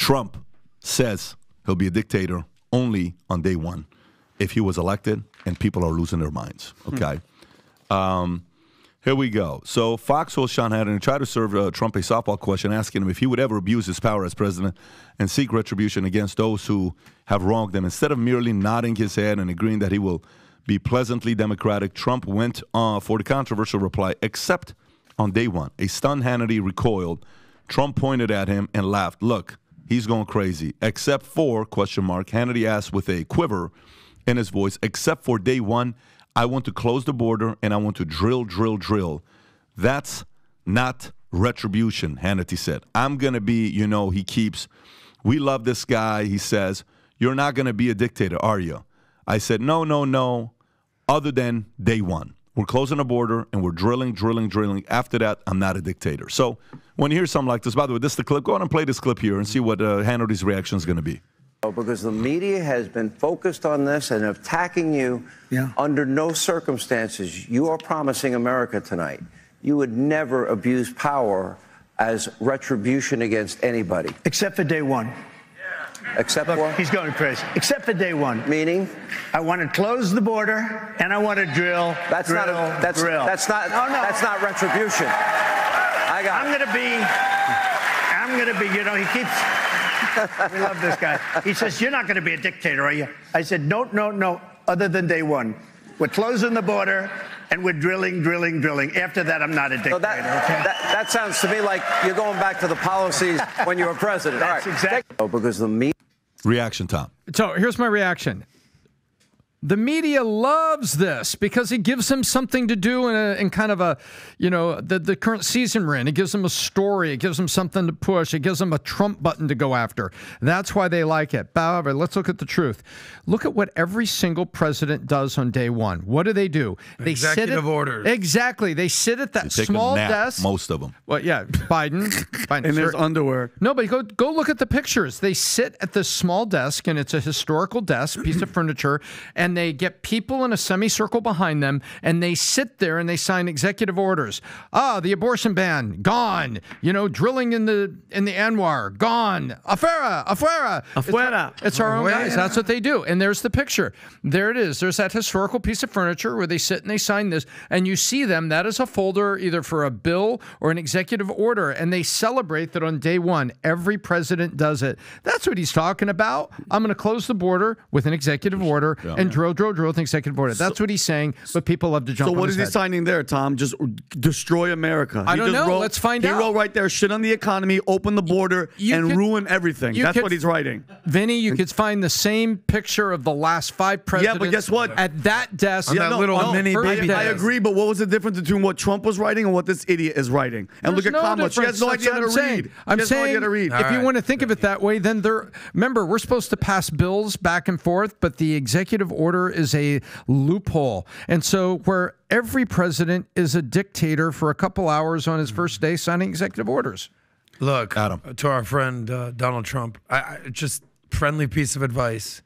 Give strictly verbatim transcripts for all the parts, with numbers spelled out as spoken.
Trump says he'll be a dictator only on day one if he was elected and people are losing their minds. Okay. Hmm. Um, here we go. So Fox host Sean Hannity tried to serve uh, Trump a softball question asking him if he would ever abuse his power as president and seek retribution against those who have wronged him. Instead of merely nodding his head and agreeing that he will be pleasantly democratic, Trump went uh, for the controversial reply, except on day one. A stunned Hannity recoiled. Trump pointed at him and laughed. Look, he's going crazy. Except for, question mark, Hannity asked with a quiver in his voice, except for day one, I want to close the border and I want to drill, drill, drill. That's not retribution, Hannity said. I'm going to be, you know, he keeps, we love this guy. He says, you're not going to be a dictator, are you? I said, no, no, no, other than day one. We're closing the border and we're drilling, drilling, drilling. After that, I'm not a dictator. So when you hear something like this, by the way, this is the clip. Go ahead and play this clip here and see what uh, Hannity's reaction is going to be. Because the media has been focused on this and attacking you yeah. under no circumstances. You are promising America tonight you would never abuse power as retribution against anybody. Except for day one. Except Look, for? He's going crazy. Except for day one. Meaning? I want to close the border and I want to drill, that's drill, not a, that's, drill. That's not, no, no. That's not retribution. I got I'm going to be, I'm going to be, you know, he keeps... We love this guy. He says, you're not going to be a dictator, are you? I said, no, no, no, other than day one. We're closing the border, and we're drilling, drilling, drilling. After that, I'm not a dictator, so that, okay? that, that sounds to me like you're going back to the policies when you were president. That's All right. exactly. Oh, because the media... Reaction, Tom. So here's my reaction. The media loves this because it gives them something to do in, a, in kind of a, you know, the, the current season we're in. It gives them a story. It gives them something to push. It gives them a Trump button to go after. That's why they like it. However, let's look at the truth. Look at what every single president does on day one. What do they do? They Executive sit at, orders. Exactly. They sit at that they take small a nap, desk. Most of them. Well, yeah, Biden. Biden in his underwear. No, but go go look at the pictures. They sit at this small desk, and it's a historical desk, piece of furniture, and they get people in a semicircle behind them, and they sit there and they sign executive orders. Ah, the abortion ban, gone. You know, drilling in the in the Anwar, gone. Afuera, afuera. Afuera. It's, it's our own guys. That's what they do. And there's the picture. There it is. There's that historical piece of furniture where they sit and they sign this, and you see them. That is a folder either for a bill or an executive order, and they celebrate that on day one. Every president does it. That's what he's talking about. I'm going to close the border with an executive order yeah. and drill, drill, drill with an executive order. That's so, what he's saying, but people love to jump so on what his is he head. signing there, Tom? Just destroy America. I he don't just know. Wrote, Let's find he out. He wrote right there, shit on the economy, open the border, you and could, ruin everything. That's could, what he's writing. Vinny, you could find the same picture of the last five presidents. Yeah, but guess what? At that desk. Yeah, that no, little no, mini baby I, I agree, but what was the difference between what Trump was writing and what this idiot is writing? And There's look at no Kamala. She has no difference. idea how to That's what I'm read. saying. I'm she has saying, no idea how to read. if All you right. want to think of it that way, then there. Remember, we're supposed to pass bills back and forth, but the executive order is a loophole. And so where every president is a dictator for a couple hours on his first day signing executive orders. Look, Adam. to our friend uh, Donald Trump, I, I, just friendly piece of advice.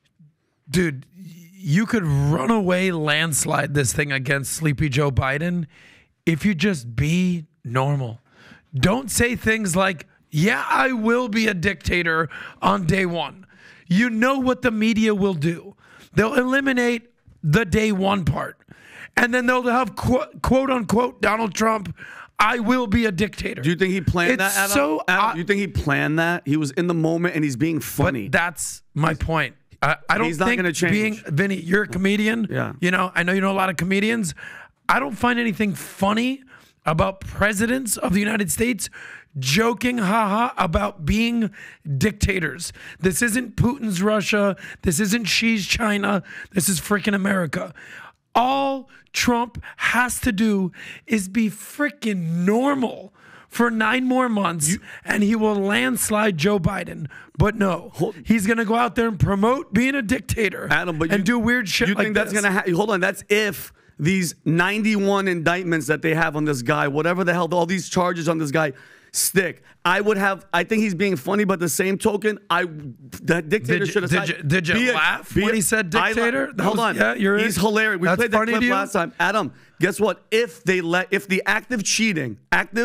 Dude, you could run away landslide this thing against Sleepy Joe Biden if you just be normal. Don't say things like, yeah, I will be a dictator on day one. You know what the media will do. They'll eliminate the day one part. And then they'll have quote, quote unquote Donald Trump, I will be a dictator. Do you think he planned it's that, Adam? So, Adam, uh, do you think he planned that? He was in the moment and he's being funny. But that's my point. I, I don't He's not think gonna change. being, Vinny, you're a comedian. Yeah. You know, I know you know a lot of comedians. I don't find anything funny about presidents of the United States joking, haha, about being dictators. This isn't Putin's Russia. This isn't Xi's China. This is freaking America. All Trump has to do is be freaking normal for nine more months, you, and he will landslide Joe Biden. But no, he's going to go out there and promote being a dictator, Adam, but and you, do weird shit you like think that's this. going to happen? Hold on, that's if these ninety-one indictments that they have on this guy, whatever the hell, all these charges on this guy, stick. I would have, I think he's being funny, but the same token, I, that dictator Did you, should have did you, did you laugh a, when a, he said dictator? I, hold was, on. Yeah, you're He's in. hilarious. We That's played that funny clip to you? last time. Adam, guess what? If they let, if the active cheating, active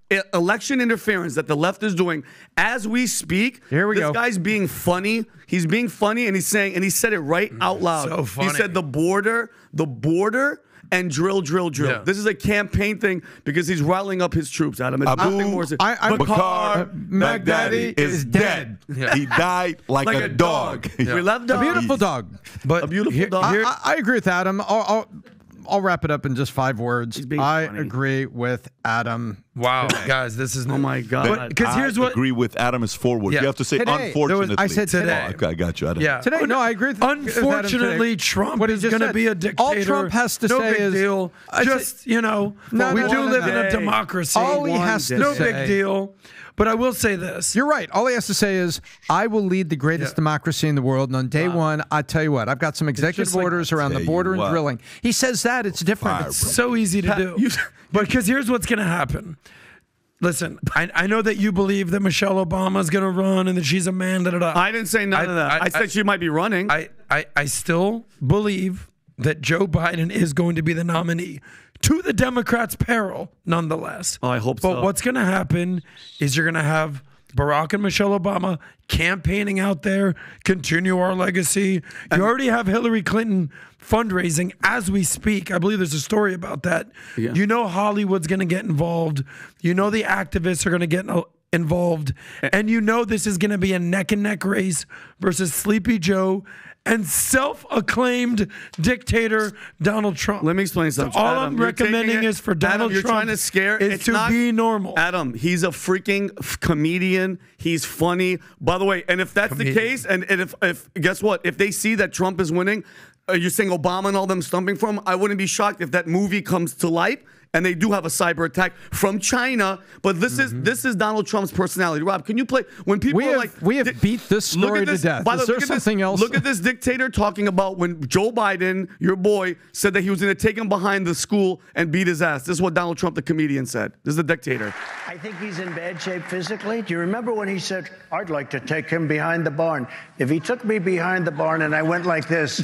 e- election interference that the left is doing as we speak. Here we this go. This guy's being funny. He's being funny, and he's saying, and he said it right out loud. So funny. He said the border, the border, and drill, drill, drill. Yeah. This is a campaign thing because he's riling up his troops, Adam. It's Abu nothing more. I- I- Bakar Baghdadi Baghdadi is is dead. dead. He died like, Like a, a dog. dog. We love A dogs. beautiful dog. But A beautiful here- dog. here- I, I agree with Adam. I'll, I'll, I'll wrap it up in just five words. being I funny. agree with Adam. wow, guys, this is Oh my God. Because I here's what agree with Adam is forward. Yeah. You have to say Today. There was- unfortunately. I said today. Oh, okay, I got you. I didn't- Yeah. Today, no, I agree with with Adam today. Unfortunately, Trump What he is just going to said. be a dictator. All Trump has to no say big is- deal. I Just, you know, No, we no, do no, live no. in a democracy. All he One has to day. no say, big deal. But I will say this. You're right. All he has to say is, I will lead the greatest Yeah. democracy in the world. And on day one, I tell you what, I've got some executive just like- orders around the Tell you border and what. drilling. He says that, it's different. Fire, It's- bro. So easy to do. you- But because here's what's going to happen. Listen, I, I know that you believe that Michelle Obama is going to run and that she's a man. Da, da, da. I didn't say none I- of that. I, I- said I- she might be running. I, I, I still believe that Joe Biden is going to be the nominee, to the Democrats' peril, nonetheless. Oh, I hope but so. what's going to happen is you're going to have Barack and Michelle Obama campaigning out there, continue our legacy. You already have Hillary Clinton fundraising as we speak. I believe there's a story about that. Yeah. You know Hollywood's going to get involved. You know the activists are going to get in- involved. And you know this is going to be a neck-and-neck race versus Sleepy Joe and self-acclaimed dictator Donald Trump. Let me explain something. So all Adam, I'm you're recommending taking it- is for Donald Adam, you're Trump trying to scare. is it's to not, be normal. Adam, he's a freaking f- comedian. He's funny. By the way, and if that's Comedian. the case, and, and if, if guess what? If they see that Trump is winning, uh, you're saying Obama and all them stumping for him, I wouldn't be shocked if that movie comes to light. And they do have a cyber attack from China, but this Mm-hmm. is this is Donald Trump's personality. Rob, can you play when people We are have- like we have di- beat this look story at to this- death. by the Is way, there look at this- something else? Look at this dictator talking about when Joe Biden, your boy, said that he was going to take him behind the school and beat his ass. This is what Donald Trump, the comedian, said. This is the dictator. I think he's in bad shape physically. Do you remember when he said, I'd like to take him behind the barn? If he took me behind the barn and I went like this,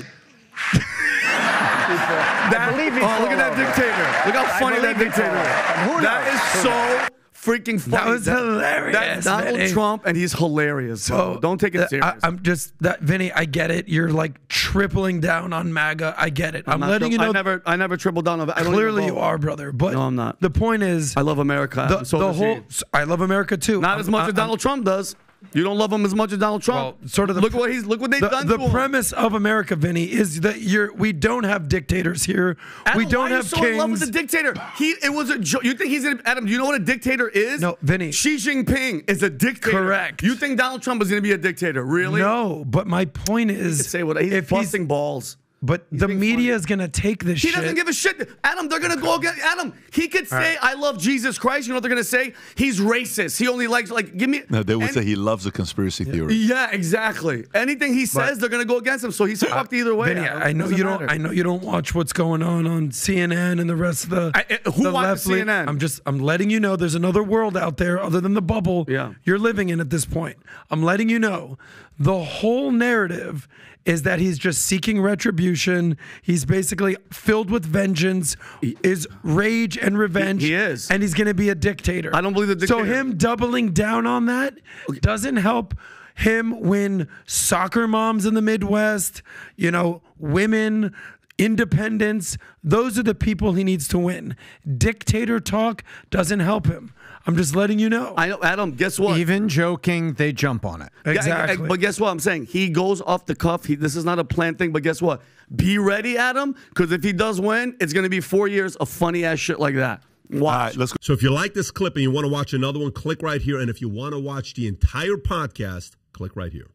I believe he'd oh, look at fall that over. dictator. Look how I funny that believe he'd dictator fall over. And who is. That knows? is so freaking funny. That was hilarious, That's Donald Vinny. Trump, and he's hilarious. So don't take it uh, serious. I, I'm just that Vinny. I get it. You're like tripling down on MAGA. I get it. I'm, not letting tri- you know. I never, I never tripled down on that. I don't clearly, even you vote. are, brother. But No, I'm not. The point is, I love America. the, I'm so the does whole. he. I love America too. Not I'm- as much I- as Donald Trump does. You don't love him as much as Donald Trump. Well, sort of the- look what he's look what they've The, done the to him. premise of America, Vinny, is that you're. We don't have dictators here. Adam, we don't why have are you so in love with kings. the dictator? He it was a joke. You think he's gonna Adam? Do you know what a dictator is? No, Vinny. Xi Jinping is a dictator. Correct. You think Donald Trump is gonna be a dictator? Really? No, but my point He is, could say what he's if busting balls. But the being media funny. is going to take this He shit. doesn't give a shit. Adam, they're gonna go against Adam. He could say, right. "I love Jesus Christ." You know what they're gonna say? He's racist. He only likes like give me. No, they would and- say he loves a conspiracy theory. Yeah, exactly. Anything he says, they're gonna go against him. So he's fucked either way. Vinny, Adam. I know Doesn't you don't. matter. I know you don't watch what's going on on C N N and the rest of the. I- I- who the watches left C N N? lean- I'm just. I'm letting you know. There's another world out there other than the bubble Yeah. you're living in at this point. I'm letting you know. The whole narrative is that he's just seeking retribution. He's basically filled with vengeance, is rage and revenge. He- he is. and he's going to be a dictator. I don't believe the So dictator. him doubling down on that doesn't help him win soccer moms in the Midwest, you know, women, independence. Those are the people he needs to win. Dictator talk doesn't help him. I'm just letting you know. I know, Adam. Guess what? Even joking, they jump on it. Yeah, exactly. But guess what I'm saying? He goes off the cuff. He, this is not a planned thing, but guess what? Be ready, Adam, because if he does win, it's going to be four years of funny ass shit like that. Watch. All right, let's go. So if you like this clip and you want to watch another one, click right here. And if you want to watch the entire podcast, click right here.